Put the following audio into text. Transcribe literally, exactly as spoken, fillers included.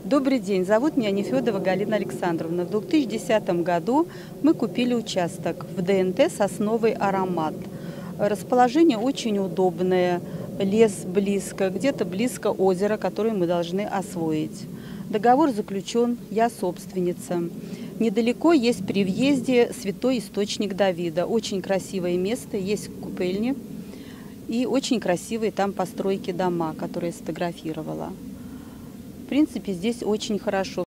Добрый день, зовут меня Нефедова Галина Александровна. В две тысячи десятом году мы купили участок в ДНТ «Сосновый аромат». Расположение очень удобное, лес близко, где-то близко озеро, которое мы должны освоить. Договор заключен, я собственница. Недалеко есть при въезде святой источник Давида. Очень красивое место, есть купельни и очень красивые там постройки дома, которые я сфотографировала. В принципе, здесь очень хорошо.